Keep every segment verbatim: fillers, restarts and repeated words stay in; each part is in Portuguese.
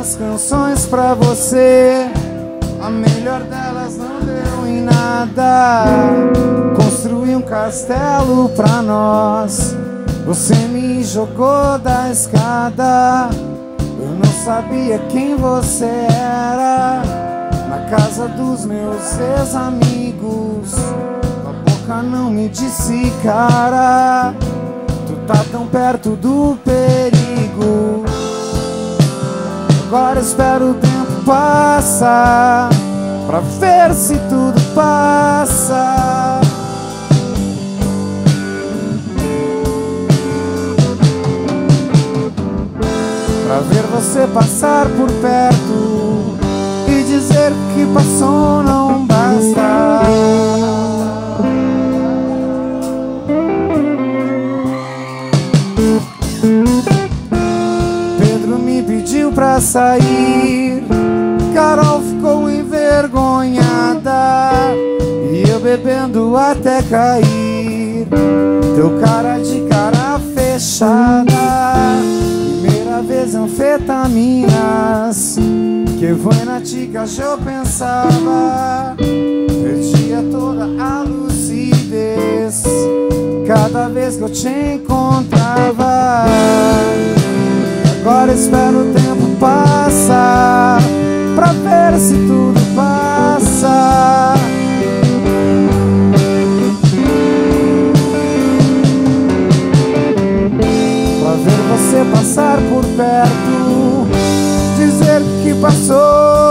tantas canções pra você, a melhor delas não deu em nada. Construí um castelo pra nós, você me jogou da escada. Eu não sabia quem você era, na casa dos meus ex-amigos. Tua boca não me disse, cara, tu tá tão perto do perigo. Agora espero o tempo passar pra ver se tudo passa. Pra ver você passar por perto e dizer que passou não basta. Pedro me pediu pra sair, Carol ficou envergonhada e eu bebendo até cair. Teu cara de cara fechada, primeira vez anfetaminas, que foi na tica eu pensava. Perdia toda a lucidez cada vez que eu te encontrava. Agora espero o tempo passar pra ver se tudo passa. Pra ver você passar por perto, dizer que passou.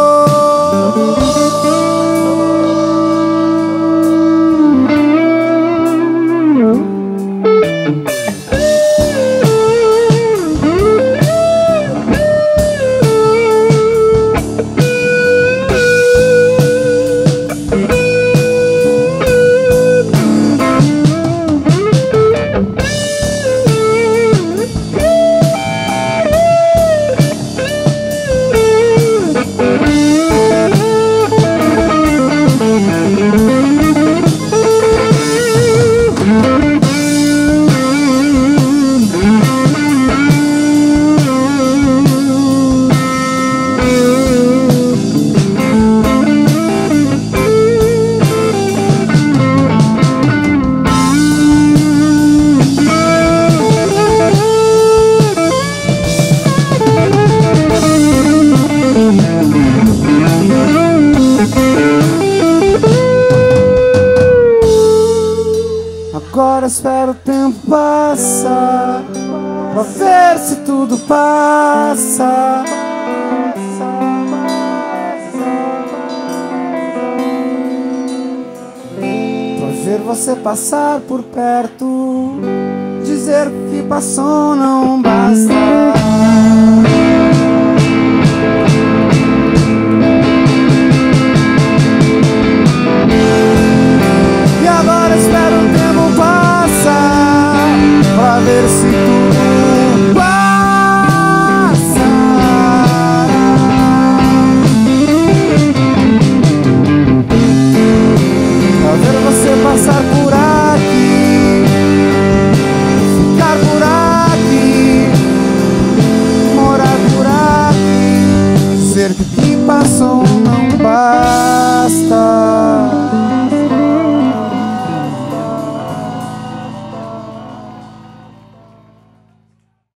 Agora espero o tempo passar pra ver se tudo passa. Pra ver você passar por perto, dizer que passou não basta.